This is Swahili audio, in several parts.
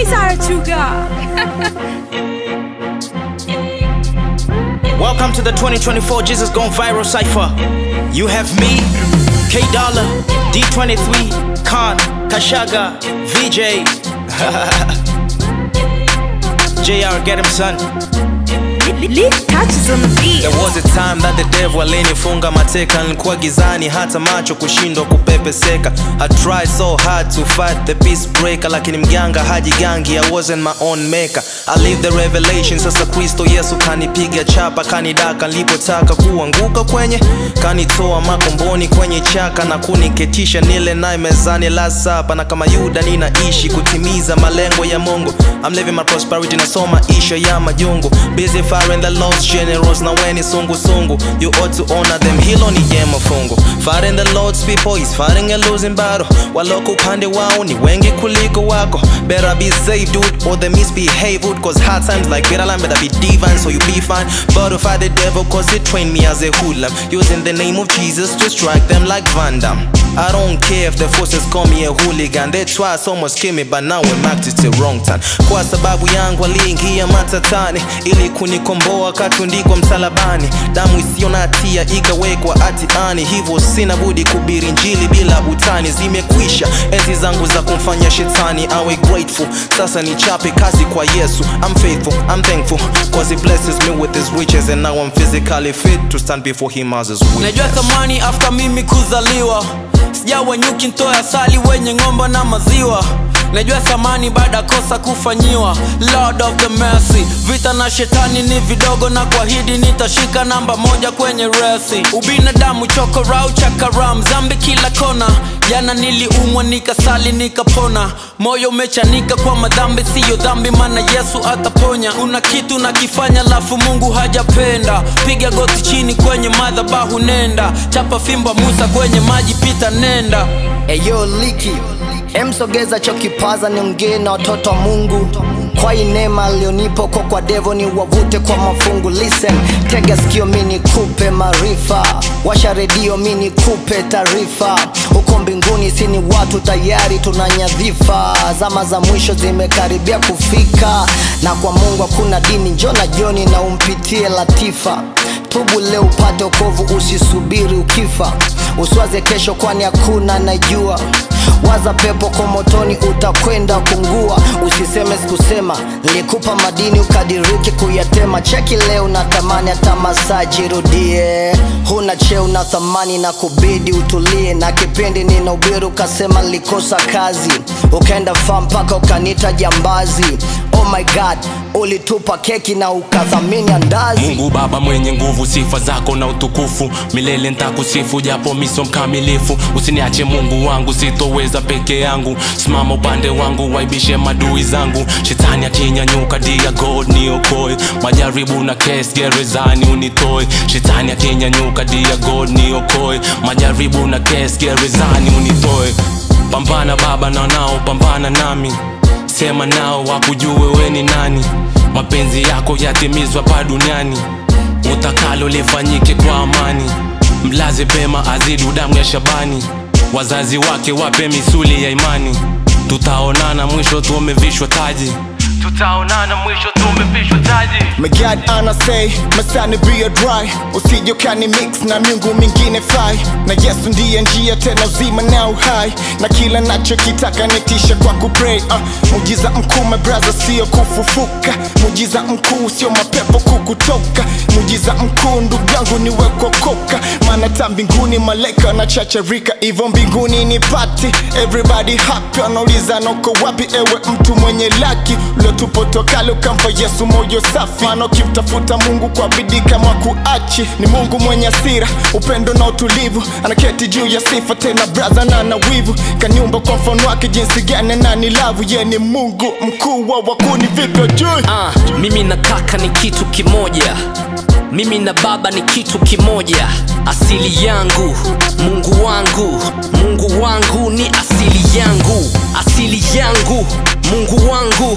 Praise our true God. Welcome to the 2024 Jesus Gone Viral Cypher. You have me, K Dollar, D23, Khan, Kashaga, VJ. JR, get him, son. Leaf touches on the beat. There was a time that the devil alinifunga mateka. Nilikuwa gizani hata macho kushindwa kupepeseka. I tried so hard to fight the peace breaker, lakini mganga hajigangi, I wasn't my own maker. I live the revelation, sasa Kristo Yesu kanipiga chapa, kanidaka nilipotaka kuanguka kwenye, kanitoa makomboni kwenye chaka na kuniketisha nile naye mezani la sapa. Na kama Yuda ninaishi kutimiza malengo ya Mungu. I'm living my prosperity, nasoma isha ya majungu. Busy firing the Lord's generals, na weni sungu sungu. You ought to honor them, hilo ni jema fungu. Fighting the Lord's people, he's fighting a losing battle. Waloko upande wao ni wengi kuliko wako. Better be safe dude, or they misbehave dude. Cause hard times like better land, better be divine so you be fine. But fight the devil cause he trained me as a hoodlum, using the name of Jesus to strike them like Van Damme. I don't care if the forces call me a hooligan. They try so much kill me, but now we marked it the wrong time. Kwa sababu yangu waliingia matatani, ili kunikomboa katundikwa msalabani. Damu isiyo na hatia ikawekwa hatiani, hivyo sina budi kuhubiri injili bila utani. Zimekwisha enzi zangu za kumfanya shetani awe grateful. Sasa nichape kazi kwa Yesu. I'm faithful, I'm thankful, cause he blesses me with his riches, and now I'm physically fit to stand before him as his witness. Najua thamani after mimi kuzaliwa, sijawa nyuki ntoe asali wenye ngomba na maziwa. Najua thamani baada kosa kufanyiwa. Lord of the mercy, vita na shetani ni vidogo, na kwa hidi nitashika namba 1 kwenye resi. Ubinadamu chokorau chakaram, zambi kila kona. Jana niliumwa nikasali nikapona. Moyo umechanika kwa madhambi, siyo dhambi mana Yesu ataponya. Una kitu nakifanya lafu Mungu hajapenda, piga goti chini kwenye madhabahu nenda. Chapa fimba Musa kwenye maji pita nenda. Eyo Liki, emsogeza chokipaza niongee na watoto wa Mungu. Kwa inema lionipo kwa devo ni wavute kwa mafungu. Listen, tega sikio mini kupe marifa, washa redio mini kupe taarifa. Uko mbinguni sini watu tayari tunanyadhifa, zama za mwisho zimekaribia kufika. Na kwa Mungu hakuna dini, njona jioni na umpitie latifa. Tubu leo upate okovu, usisubiri ukifa. Usiwaze kesho kwani hakuna najua. Waza pepo kwa motoni utakwenda kungua. Usiseme sikusema, nilikupa madini ukadiriki kuyatema. Cheki leo na tamani hata masaji rudie. Huna cheo na thamani na kubidi utulie. Na kipindi nina ubiru kasema likosa kazi, ukaenda farm paka ukanita jambazi. Oh my God, ulitupa keki na ukathamini andazi. Mungu Baba mwenye nguvu, sifa zako na utukufu milele nitakusifu, japo miso mkamilifu. Usiniache Mungu wangu, sitoweza peke yangu. Simama upande wangu, waibishe madui zangu. Shetani akinyanyuka, dear God niokoe. Majaribu na kesi gerezani unitoe. Shetani akinyanyuka, dear God niokoe. Majaribu na kesi gerezani unitoe. Pambana Baba na nao pambana nami, sema nao wakujue we ni nani. Mapenzi yako yatimizwa pa duniani, utakalo lifanyike kwa amani. Mlaze pema azidu damu ya Shabani, wazazi wake wape misuli ya imani. Tutaonana mwisho tumevishwa taji, tutaonana mwisho tumevishwa taji. My God anasay, masani be a dry. Usije ukani mix na miungu mingine fly. Na Yesu ndiye njia tena uzima na uhai. Na kila nacho kitaka nitisha kwa kupray. Mujiza mkuu my brother sio kufufuka. Mujiza mkuu sio mapepo kukutoka. Mujiza mkuu ndugu yangu ni wewe kuokoka. Maana ta mbinguni malaika na chacharika. Hivyo mbinguni ni party, everybody happy. Anauliza noko wapi ewe mtu mwenye laki. Tupo tokale ukampa Yesu moyo safi. Mano kimtafuta Mungu kwa bidii kama kuachi. Ni Mungu mwenye hasira, upendo na utulivu. Anaketi juu ya sifa tena brother na na wivu. Kanyumba kwa mfano wake jinsi gani na ni lavu. Ye ni Mungu mkuu wa wakuni vipyo juu. Mimi na kaka ni kitu kimoja, mimi na baba ni kitu kimoja. Asili yangu, Mungu wangu, Mungu wangu ni asili yangu. Asili yangu, Mungu wangu,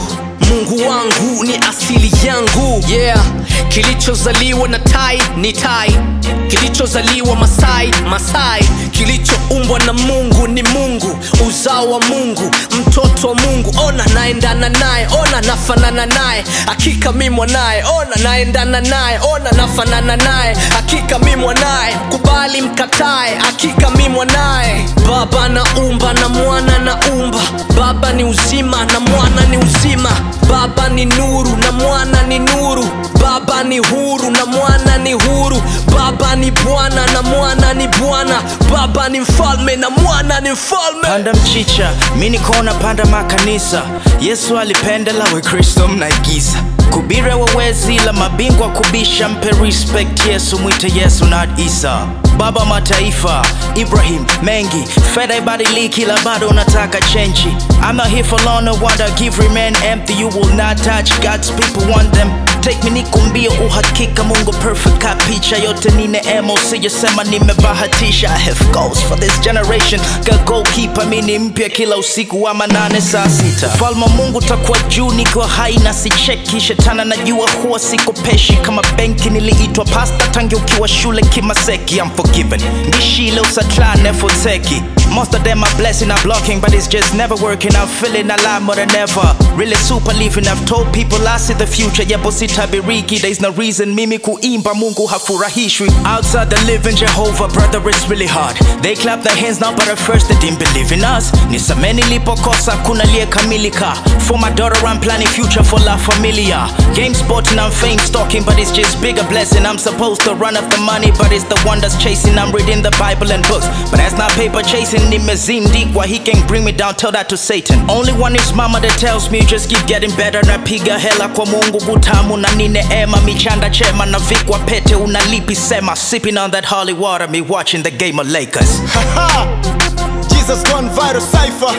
Mungu wangu ni asili yangu, yeah. Kilichozaliwa na tai ni tai, kilichozaliwa Masai Masai, kilichoumbwa na Mungu ni Mungu, uzao wa Mungu, mtoto wa Mungu. Ona naendana naye, ona nafanana naye, hakika mimi mwanaye. Ona naendana naye, ona nafanana naye, hakika mimi mwanaye. Kubali mkatae, hakika mimi mwanaye. Baba naumba na mwana naumba, baba ni uzima na mwana ni uzima, baba ni nuru na mwana ni nuru, baba ni huru na mwana ni huru, baba ni Bwana na mwana ni Bwana, baba ni mfalme na mwana ni mfalme. Panda mchicha, mini kona panda makanisa. Yesu alipendela, we Kristo mnaigiza. Kubire wawezi la mabingwa kubisha, mpe respect Yesu, mwite Yesu not Isa. Baba mataifa, Ibrahim, mengi fedha ibadiliki la bado nataka chenji. I'm not here for long, no wonder give remain empty. You will not touch God's people, want them take me nikumbia uhakika. Mungu perfect ka picha yote ni neema, usijasema nimebahatisha. I have goals for this generation, ka goalkeeper mini mpya kila usiku wa manane saa sita. Falma Mungu takuwa juu nikiwa hai na sicheki. Shetana najua huwa siko peshi kama benki, niliitwa pasta tangi ukiwa shule kimaseki. I'm forgiven, ngishile usatla nefoteki. Most of them are blessing, I'm blocking, but it's just never working. I'm feeling alive more than ever, really super living. I've told people I see the future, yapo sitabiriki. There's no reason mimi kuimba Mungu hafurahishwi. Outside the living Jehovah, brother, it's really hard. They clap their hands now, but at first they didn't believe in us. Nisameni lipokosa kuna liye kamilika. For my daughter I'm planning future for la familia. Game sporting, I'm fame stalking, but it's just bigger blessing. I'm supposed to run after money, but it's the one that's chasing. I'm reading the Bible and books, but that's not paper chasing. Nimezindikwa, he can't bring me down, tell that to Satan. Only one is mama that tells me just keep getting better. Napiga hela kwa Mungu gutamu na ni neema. Michanda chema na vikwa pete unalipi sema. Sipping on that holy water, me watching the game of Lakers. Haha, Jesus gone viral cypher.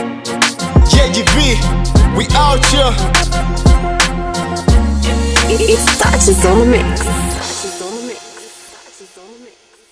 JGV, we out here. It's touches on the mix.